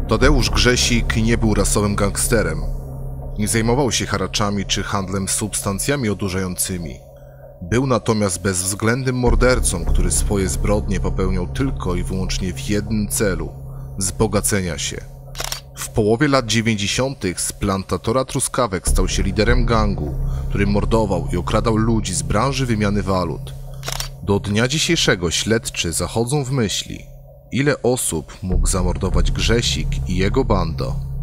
Tadeusz Grzesik nie był rasowym gangsterem. Nie zajmował się haraczami czy handlem substancjami odurzającymi. Był natomiast bezwzględnym mordercą, który swoje zbrodnie popełniał tylko i wyłącznie w jednym celu – wzbogacenia się. W połowie lat 90. z plantatora truskawek stał się liderem gangu, który mordował i okradał ludzi z branży wymiany walut. Do dnia dzisiejszego śledczy zachodzą w myśli, ile osób mógł zamordować Grzesik i jego banda.